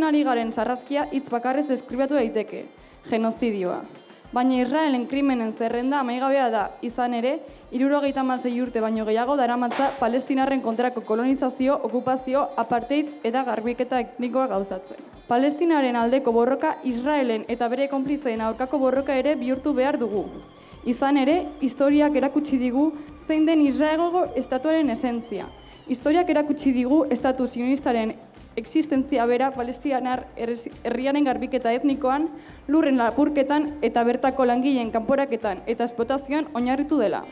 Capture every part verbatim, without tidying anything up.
ari garen sarraskia hitz bakarrez deskribatu daiteke, genozidioa. Baina Israelen krimenen zerrenda amaigabea da, izan ere, hirurogeita hamasei urte baino gehiago daramatza Palestinarren kontrako kolonizazio, okupazio, apartheid eta garbiketa etnikoa gauzatzen. Palestinaren aldeko borroka Israelen eta bere konplizeen aurkako borroka ere bihurtu behar dugu. Izan ere, historiak erakutsi digu zein den Israelgo estatuaren esentzia. Historiak erakutsi digu estatu sionistaren existentzia bera palestinar herriaren garbiketa etnikoan, lurren lapurketan eta bertako langileen kanporaketan eta esplotazioan oinarritu dela.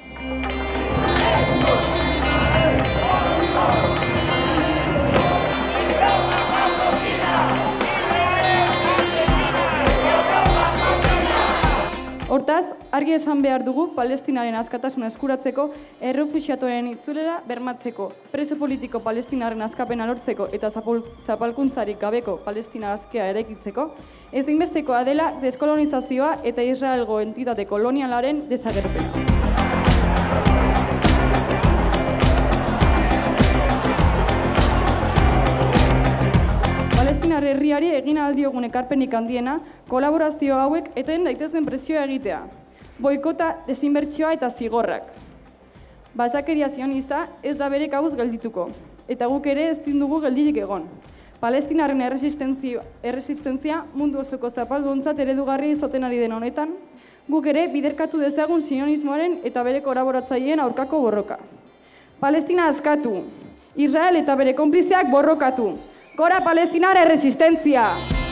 Hortaz, argi esan behar dugu Palestinaren askatasuna eskuratzeko, errefuxiatuaren itzulera bermatzeko, preso politiko palestinaren askapena lortzeko eta zapalkuntzarik gabeko Palestina askea eraikitzeko, ezinbestekoa dela deskolonizazioa eta Israelgo entitate kolonialaren desagerpena. Palestinar herriari egin aldiogun ekarpenik handiena, kolaborazio hauek eten daitezen presioa egitea. Boikota, desinbertsioa eta zigorrak. Basakeria zionista ez da bere kabuz geldituko, eta guk ere ezin dugu geldirik egon. Palestinarren erresistentzia mundu osoko zapalduntzat eredugarri izaten ari den honetan, guk ere biderkatu dezagun sionismoaren eta bere kolaboratzaileen aurkako borroka. Palestina askatu, Israel eta bere konplizeak borrokatu. Gora Palestinar erresistentzia!